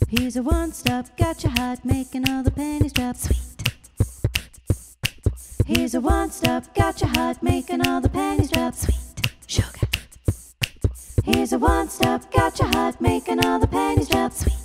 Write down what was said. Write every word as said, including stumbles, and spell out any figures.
He's a one-stop, got your heart, making all the pennies drop. Sweet. He's a one-stop, got your heart, making all the pennies drop. Sweet. Sugar. He's a one-stop, got your heart, making all the pennies drop. Sweet.